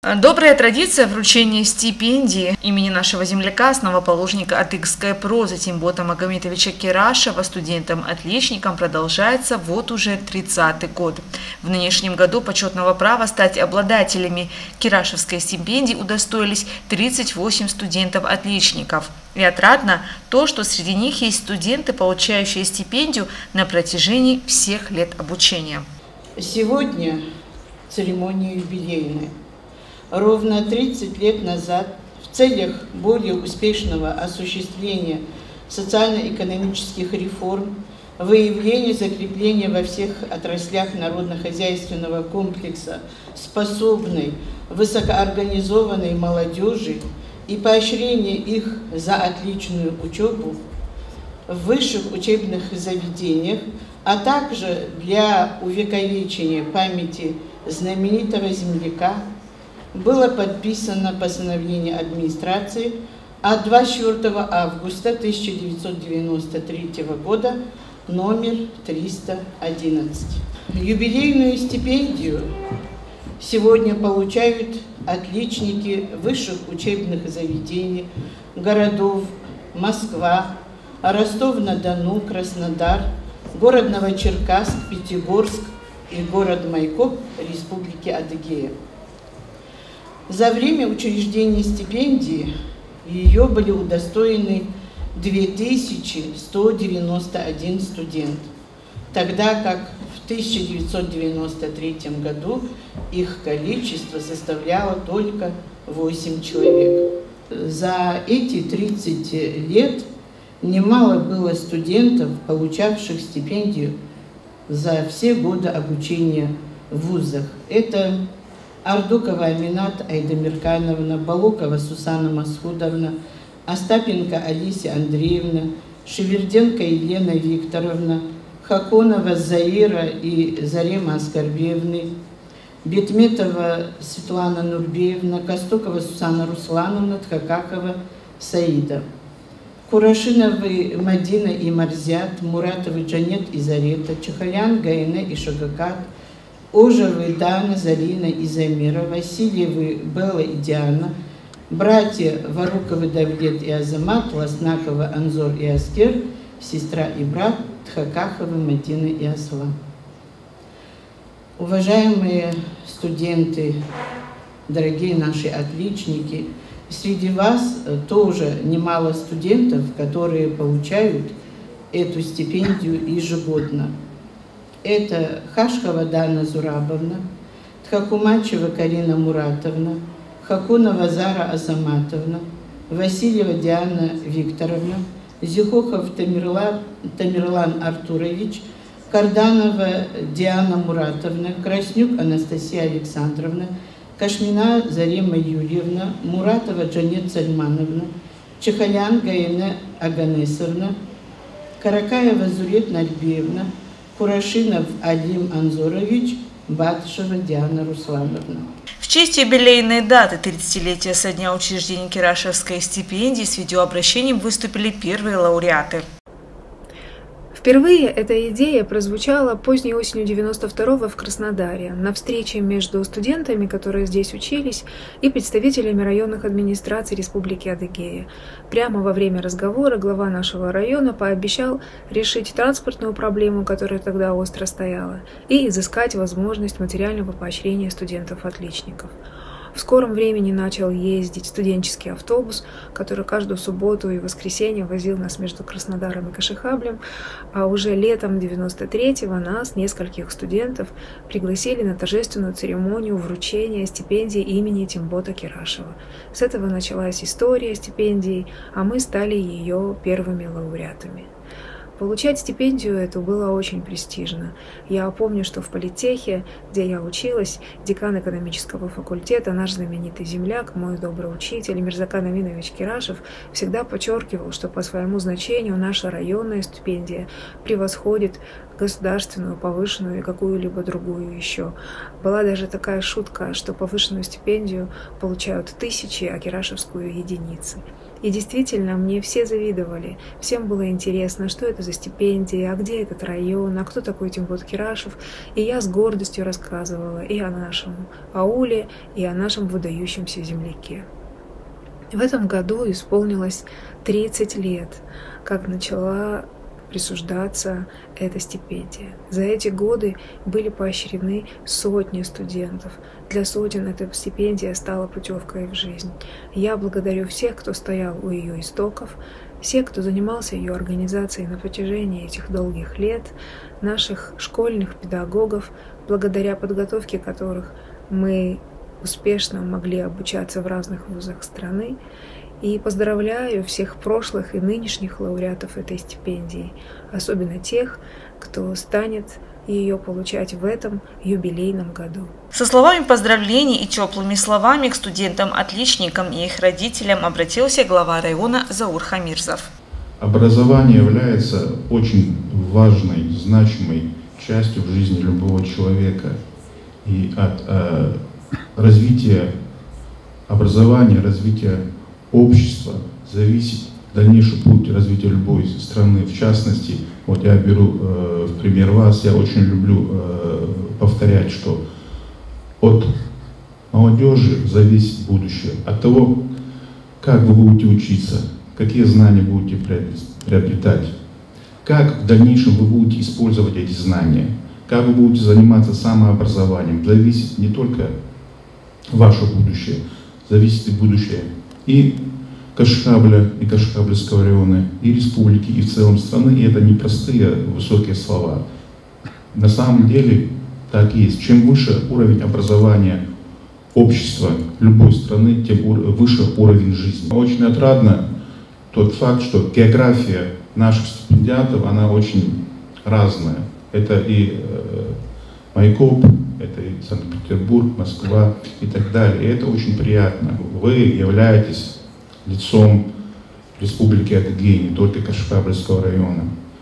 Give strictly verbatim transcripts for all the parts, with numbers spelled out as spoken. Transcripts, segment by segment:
Добрая традиция вручения стипендии имени нашего земляка, основоположника адыгской прозы Тимбота Магометовича Кирашева студентам-отличникам продолжается вот уже тридцатый год. В нынешнем году почетного права стать обладателями Кирашевской стипендии удостоились тридцать восемь студентов-отличников. И отрадно то, что среди них есть студенты, получающие стипендию на протяжении всех лет обучения. Сегодня церемония юбилейная. Ровно тридцать лет назад в целях более успешного осуществления социально-экономических реформ, выявления, закрепления во всех отраслях народно-хозяйственного комплекса способной, высокоорганизованной молодежи и поощрения их за отличную учебу в высших учебных заведениях, а также для увековечения памяти знаменитого земляка, было подписано постановление администрации от двадцать четвёртого августа тысяча девятьсот девяносто третьего года номер триста одиннадцать. Юбилейную стипендию сегодня получают отличники высших учебных заведений городов Москва, Ростов-на-Дону, Краснодар, город Новочеркасск, Пятигорск и город Майкоп Республики Адыгея. За время учреждения стипендии ее были удостоены две тысячи сто девяносто один студент, тогда как в тысяча девятьсот девяносто третьем году их количество составляло только восемь человек. За эти тридцать лет немало было студентов, получавших стипендию за все годы обучения в вузах. Это Ардукова Аминат Айдамиркановна, Балокова Сусана Масхудовна, Остапенко Алисия Андреевна, Шеверденко Елена Викторовна, Хаконова Заира и Зарема Аскарбиевны, Бетметова Светлана Нурбеевна, Костокова Сусана Руслановна, Тхакакова Саида, Курашиновы Мадина и Марзят, Муратовы Джанет и Зарета, Чехалян Гайне и Шагакат, Ожевы Дана, Зарина и Замира, Васильевы Белла и Диана, братья Варуковы Давлет и Азамат, Ласнакова Анзор и Аскер, сестра и брат Тхакаховы Мадина и Аслан. Уважаемые студенты, дорогие наши отличники, среди вас тоже немало студентов, которые получают эту стипендию ежегодно. Это Хашкова Дана Зурабовна, Тхакумачева Карина Муратовна, Хакунова Зара Азаматовна, Васильева Диана Викторовна, Зихохов Тамерлан, Тамерлан Артурович, Карданова Диана Муратовна, Краснюк Анастасия Александровна, Кашмина Зарема Юрьевна, Муратова Джанет Сальмановна, Чехалян Гаина Аганесовна, Каракаева Зурет Нальбеевна, Курашинов Алим Анзорович, Батышева Диана Руслановна. В честь юбилейной даты тридцатилетия со дня учреждения Кирашевской стипендии с видеообращением выступили первые лауреаты. Впервые эта идея прозвучала поздней осенью девяносто второго в Краснодаре на встрече между студентами, которые здесь учились, и представителями районных администраций Республики Адыгея. Прямо во время разговора глава нашего района пообещал решить транспортную проблему, которая тогда остро стояла, и изыскать возможность материального поощрения студентов-отличников. В скором времени начал ездить студенческий автобус, который каждую субботу и воскресенье возил нас между Краснодаром и Кашихаблем, а уже летом девяносто третьего нас, нескольких студентов, пригласили на торжественную церемонию вручения стипендии имени Тимбота Кирашева. С этого началась история стипендии, а мы стали ее первыми лауреатами. Получать стипендию эту было очень престижно. Я помню, что в политехе, где я училась, декан экономического факультета, наш знаменитый земляк, мой добрый учитель Мирзакан Аминович Кирашев, всегда подчеркивал, что по своему значению наша районная стипендия превосходит государственную, повышенную и какую-либо другую еще. Была даже такая шутка, что повышенную стипендию получают тысячи, а кирашевскую единицы. И действительно, мне все завидовали, всем было интересно, что это за за стипендии, а где этот район, а кто такой Тимбот Кирашев. И я с гордостью рассказывала и о нашем ауле, и о нашем выдающемся земляке. В этом году исполнилось тридцать лет, как начала присуждаться эта стипендия. За эти годы были поощрены сотни студентов. Для сотен эта стипендия стала путевкой в жизнь. Я благодарю всех, кто стоял у ее истоков, всех, кто занимался ее организацией на протяжении этих долгих лет, наших школьных педагогов, благодаря подготовке которых мы успешно могли обучаться в разных вузах страны. И поздравляю всех прошлых и нынешних лауреатов этой стипендии, особенно тех, кто станет ее получать в этом юбилейном году. Со словами поздравлений и теплыми словами к студентам-отличникам и их родителям обратился глава района Заур Хамирзов. Образование является очень важной, значимой частью в жизни любого человека. И от э, развития образования, развития общества зависит дальнейший путь развития любой страны. В частности, вот я беру э, в пример вас, я очень люблю э, повторять, что от молодежи зависит будущее, от того, как вы будете учиться, какие знания будете приобретать, как в дальнейшем вы будете использовать эти знания, как вы будете заниматься самообразованием, зависит не только ваше будущее, зависит и будущее и Кашкабля, и Кашкабльского района, и республики, и в целом страны. И это не простые высокие слова. На самом деле так и есть. Чем выше уровень образования общества любой страны, тем выше уровень жизни. Очень отрадно тот факт, что география наших стипендиатов, она очень разная. Это и э, Майкоп, это и Санкт-Петербург, Москва и так далее. И это очень приятно. Вы являетесь лицом Республики Адыгея, не только Кашкабльского района.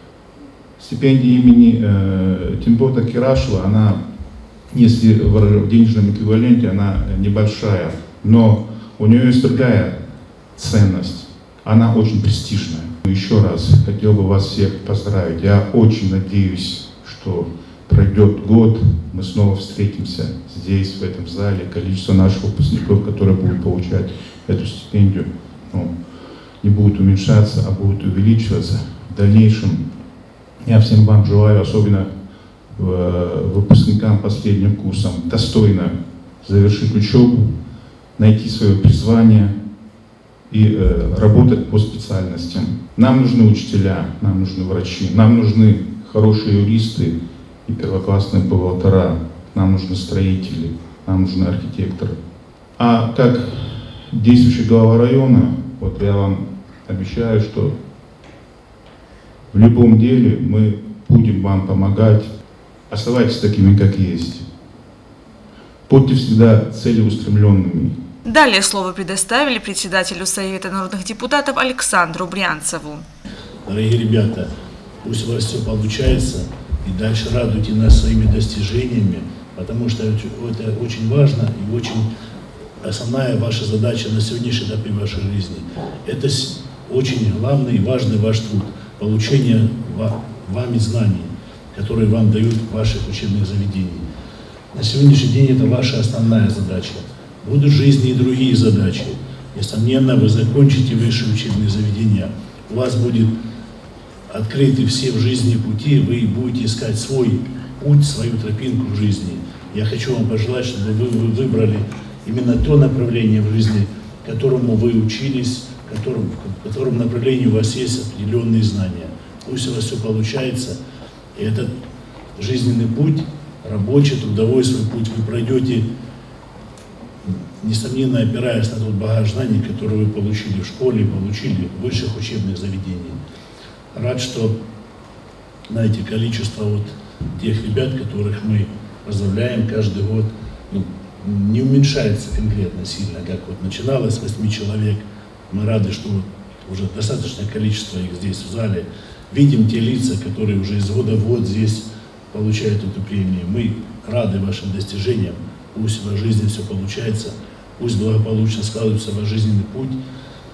Стипендия имени э, Тимбота Кирашева, она, если в денежном эквиваленте, она небольшая, но у нее есть другая ценность. Она очень престижная. Еще раз хотел бы вас всех поздравить. Я очень надеюсь, что пройдет год, мы снова встретимся здесь, в этом зале. Количество наших выпускников, которые будут получать эту стипендию, ну, не будет уменьшаться, а будет увеличиваться. В дальнейшем я всем вам желаю, особенно выпускникам последним курсом, достойно завершить учебу, найти свое призвание и э, работать по специальностям. Нам нужны учителя, нам нужны врачи, нам нужны хорошие юристы и первоклассные бухгалтера, нам нужны строители, нам нужны архитекторы. А как действующий глава района, вот я вам обещаю, что в любом деле мы будем вам помогать. Оставайтесь такими, как есть. Будьте всегда целеустремленными. Далее слово предоставили председателю Совета народных депутатов Александру Брянцеву. Дорогие ребята, пусть у вас все получается, и дальше радуйте нас своими достижениями, потому что это очень важно и очень основная ваша задача на сегодняшней этапе вашей жизни. Это очень главный и важный ваш труд, получение вами знаний, которые вам дают в ваших учебных заведениях. На сегодняшний день это ваша основная задача. Будут в жизни и другие задачи. Несомненно, вы закончите высшие учебные заведения, у вас будет открыты все в жизни пути, вы будете искать свой путь, свою тропинку в жизни. Я хочу вам пожелать, чтобы вы выбрали именно то направление в жизни, которому вы учились, в котором, в котором направлении у вас есть определенные знания. Пусть у вас все получается, и этот жизненный путь, рабочий, трудовой свой путь вы пройдете, несомненно, опираясь на тот багаж знаний, который вы получили в школе, получили в высших учебных заведениях. Рад, что, знаете, количество вот тех ребят, которых мы поздравляем каждый год, ну, не уменьшается конкретно сильно, как вот начиналось с восьми человек. Мы рады, что вот уже достаточное количество их здесь в зале. Видим те лица, которые уже из года в год здесь получают эту премию. Мы рады вашим достижениям. Пусть в вашей жизни все получается, пусть благополучно складывается ваш жизненный путь.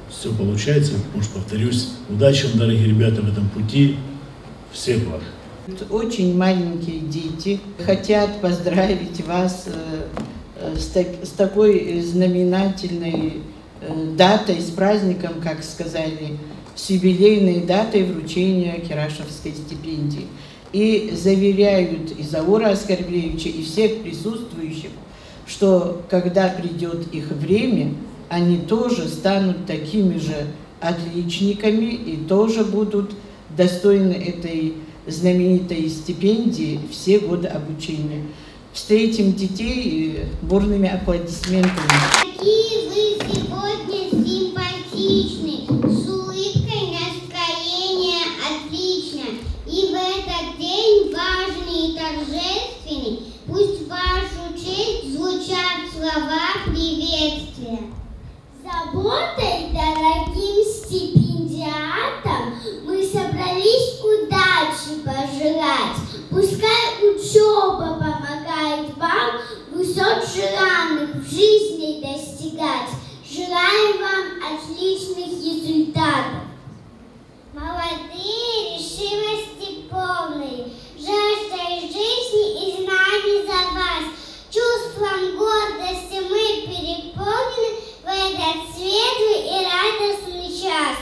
все получается. Может, повторюсь, удачи вам, дорогие ребята, в этом пути. Всех благ. Очень маленькие дети хотят поздравить вас с, так, с такой знаменательной датой, с праздником, как сказали, с юбилейной датой вручения Кирашевской стипендии. И заверяют и Заура Аскарбеевича, и всех присутствующих, что когда придет их время, они тоже станут такими же отличниками и тоже будут достойны этой знаменитой стипендии все годы обучения. Встретим детей бурными аплодисментами. Какие вы сегодня симпатичны, с улыбкой, настроение отлично. И в этот день важный и торжественный, пусть в вашу честь звучат слова приветствия. Заботой дорогим стипендиатам мы собрались удачи пожелать. Пускай учеба помогает вам высот желанных в жизни достигать. Желаем вам отличных результатов. Молодые, решимости полные, жаждой жизни и знаний за вас. Чувством гордости мы переполнены в этот светлый и радостный час.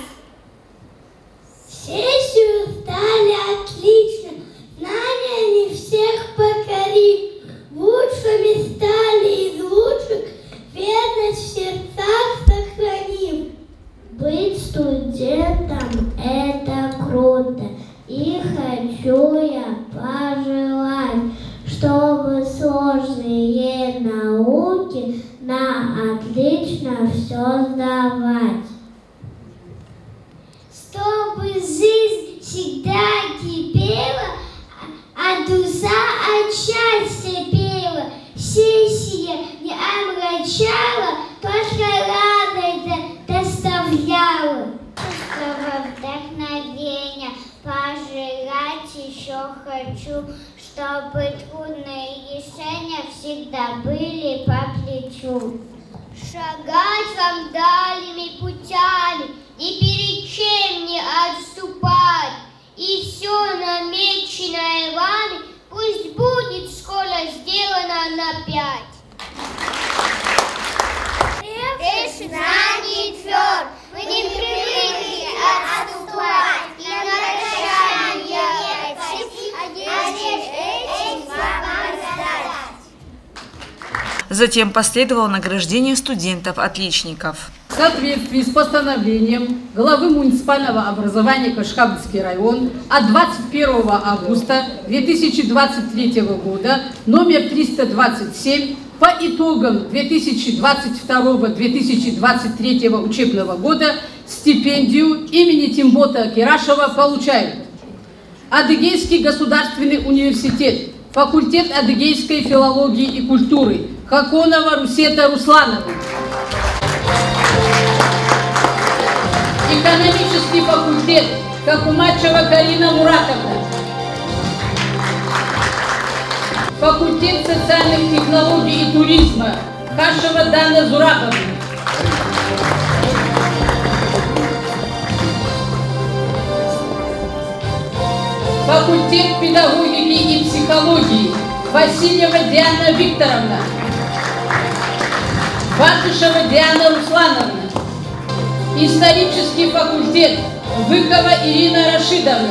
Сессию сдали отлично, знаниями всех покорив, лучшими стали из лучших, верность в сердцах сохранив. Быть студентом – это круто, и хочу я пожелать, чтобы сложные науки на отлично все сдавать. Чтобы жизнь всегда кипела, а душа от счастья пела, сессия не омрачала, только радость доставляла. Чтобы вдохновения пожелать еще хочу, чтобы трудные решения всегда были по плечу. Шагать вам дальними путями и перед чем не отступать. И все намеченное вами пусть будет скоро сделано на пять. Крепких знаний тверд, вы не привыкли отступать и на прощание этим вам раздать. Затем последовало награждение студентов-отличников. В соответствии с постановлением главы муниципального образования Кашкабельский район от двадцать первого августа две тысячи двадцать третьего года номер триста двадцать семь по итогам две тысячи двадцать второго — две тысячи двадцать третьего учебного года стипендию имени Тимбота Кирашева получают Адыгейский государственный университет, факультет адыгейской филологии и культуры, Хаконова Русета Руслановна. Экономический факультет, Хакумачева Карина Муратовна. Факультет социальных технологий и туризма, Хашева Дана Зураповна. Факультет педагогики и психологии, Васильева Диана Викторовна. Батышева Диана Руслановна. Исторический факультет, Выкова Ирина Рашидовна.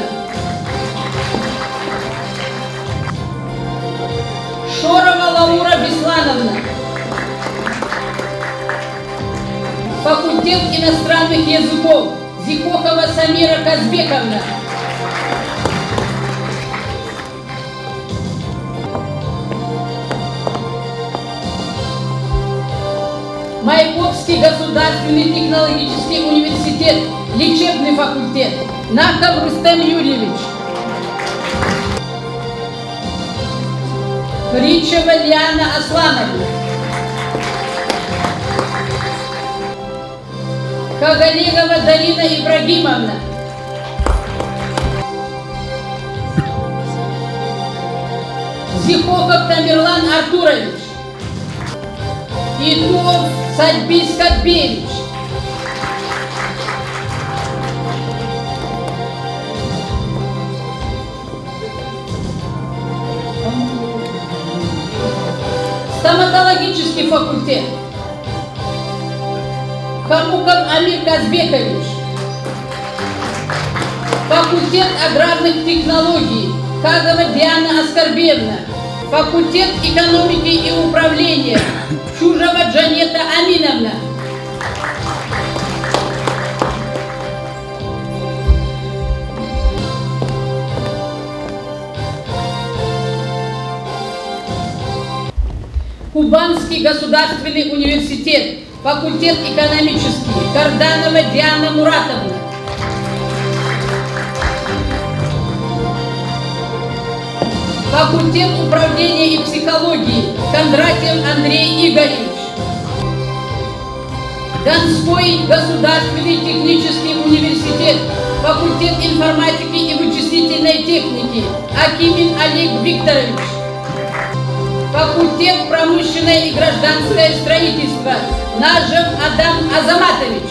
Шорова Лаура Беслановна. Факультет иностранных языков, Зикохова Самира Казбековна. Маяковский государственный технологический университет, лечебный факультет, Наков Рустем Юрьевич. Ричева Лиана Аслановна. Кагалегова Дарина Ибрагимовна. Зихоков Тамерлан Артурович. Итов Садбис Катбевич. Стоматологический факультет. Хамуков Амир Казбекович. Факультет аграрных технологий. Хагова Диана Оскорбевна. Факультет экономики и управления. Чужова Джанета Аминовна. Кубанский государственный университет. Факультет экономический. Карданова Диана Муратовна. Факультет управления и психологии. Кондратьев Андрей Игоревич. Донской государственный технический университет. Факультет информатики и вычислительной техники. Акимин Олег Викторович. Факультет промышленное и гражданское строительство. Нажев Адам Азаматович.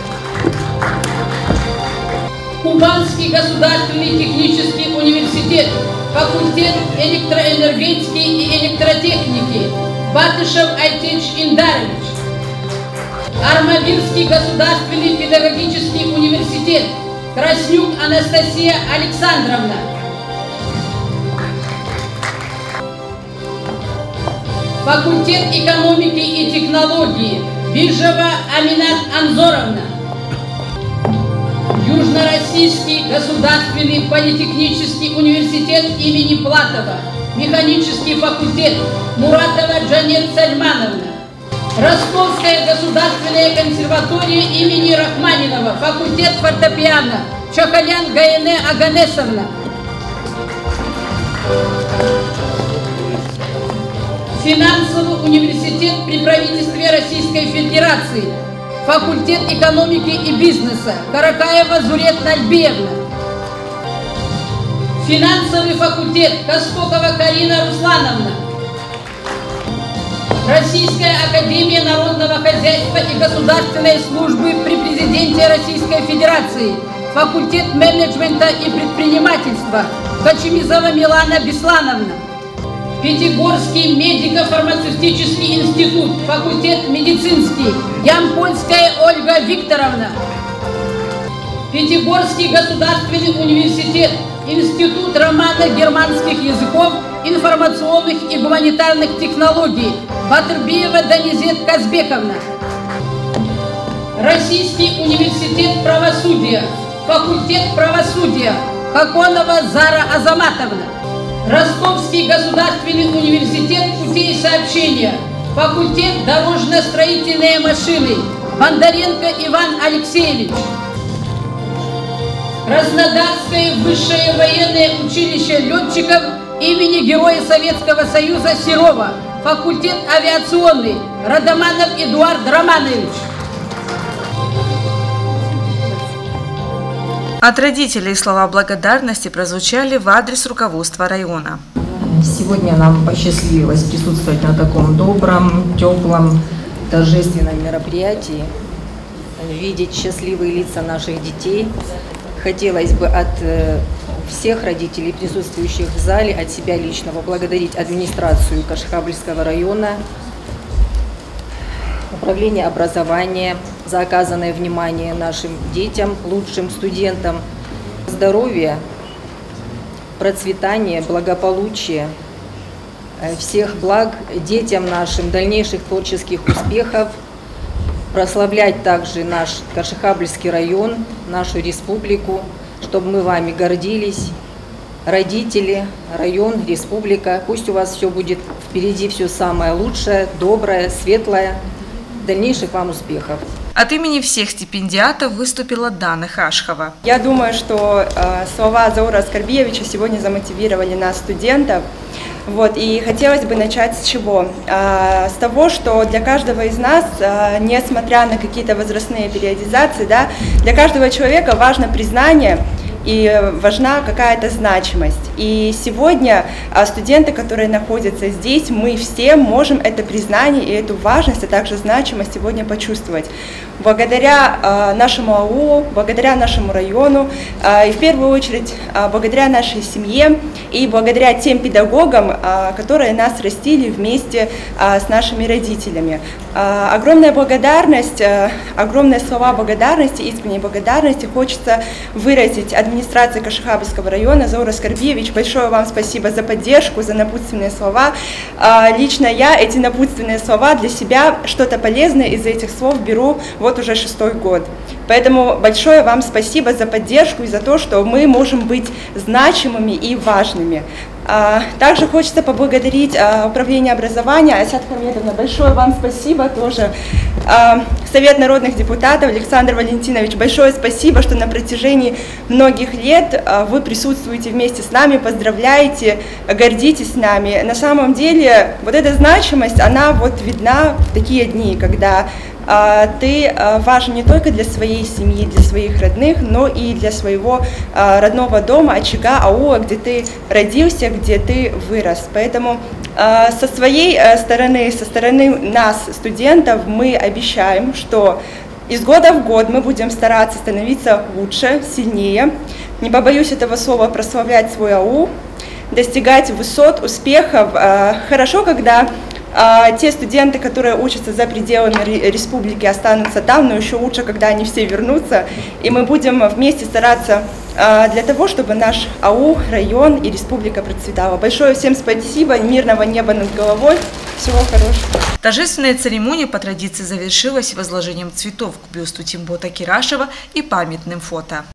Кубанский государственный технический университет. Факультет электроэнергетики и электротехники. Батышев Айтеч Индарович. Армавирский государственный педагогический университет. Краснюк Анастасия Александровна. Факультет экономики и технологии. Бижева Аминат Анзоровна. Южно-Российский государственный политехнический университет имени Платова. Механический факультет. Муратова Джанет Сальмановна. Ростовская государственная консерватория имени Рахманинова. Факультет фортепиано. Чахалян Гаене Аганесовна. Финансовый университет при правительстве Российской Федерации. Факультет экономики и бизнеса. Каракаева Зурет Нальбиевна. Финансовый факультет. Костокова Карина Руслановна. Российская академия народного хозяйства и государственной службы при президенте Российской Федерации. Факультет менеджмента и предпринимательства. Качемизова Милана Беслановна. Пятигорский медико-фармацевтический институт, факультет медицинский. Ямпольская Ольга Викторовна. Пятигорский государственный университет, институт романо-германских языков, информационных и гуманитарных технологий. Батырбиева Данизет Казбековна. Российский университет правосудия, факультет правосудия. Хаконова Зара Азаматовна. Ростовский государственный университет путей сообщения. Факультет дорожно-строительные машины. Бондаренко Иван Алексеевич. Краснодарское высшее военное училище летчиков имени Героя Советского Союза Серова. Факультет авиационный. Радоманов Эдуард Романович. От родителей слова благодарности прозвучали в адрес руководства района. Сегодня нам посчастливилось присутствовать на таком добром, теплом, торжественном мероприятии, видеть счастливые лица наших детей. Хотелось бы от всех родителей, присутствующих в зале, от себя лично поблагодарить администрацию Кашхабльского района, управление образования за оказанное внимание нашим детям, лучшим студентам. Здоровья, процветания, благополучия, всех благ детям нашим, дальнейших творческих успехов. Прославлять также наш Кашхабльский район, нашу республику, чтобы мы вами гордились. Родители, район, республика, пусть у вас все будет впереди, все самое лучшее, доброе, светлое. Дальнейших вам успехов. От имени всех стипендиатов выступила Дана Хашхова. Я думаю, что э, слова Заура Оскорбиевича сегодня замотивировали нас, студентов. Вот, и хотелось бы начать с чего? Э, с того, что для каждого из нас, э, несмотря на какие-то возрастные периодизации, да, для каждого человека важно признание и важна какая-то значимость. И сегодня студенты, которые находятся здесь, мы все можем это признание и эту важность, а также значимость сегодня почувствовать. Благодаря нашему АУ, благодаря нашему району, и в первую очередь благодаря нашей семье и благодаря тем педагогам, которые нас растили вместе с нашими родителями. Огромная благодарность, огромные слова благодарности, искренней благодарности хочется выразить администрации Кашихабльского района. Заура Скорбиевич, большое вам спасибо за поддержку, за напутственные слова. Лично я эти напутственные слова для себя, что-то полезное из этих слов беру вот уже шестой год. Поэтому большое вам спасибо за поддержку и за то, что мы можем быть значимыми и важными. Также хочется поблагодарить Управление образования. Асят Хамедовна, большое вам спасибо тоже. Совет народных депутатов, Александр Валентинович, большое спасибо, что на протяжении многих лет вы присутствуете вместе с нами, поздравляете, гордитесь нами. На самом деле, вот эта значимость, она вот видна в такие дни, когда ты важен не только для своей семьи, для своих родных, но и для своего родного дома, очага, аула, где ты родился, где ты вырос. Поэтому со своей стороны, со стороны нас, студентов, мы обещаем, что из года в год мы будем стараться становиться лучше, сильнее, не побоюсь этого слова, прославлять свой аул, достигать высот, успехов. Хорошо, когда те студенты, которые учатся за пределами республики, останутся там, но еще лучше, когда они все вернутся, и мы будем вместе стараться для того, чтобы наш аул, район и республика процветала. Большое всем спасибо, мирного неба над головой, всего хорошего. Торжественная церемония по традиции завершилась возложением цветов к бюсту Тимбота Кирашева и памятным фото.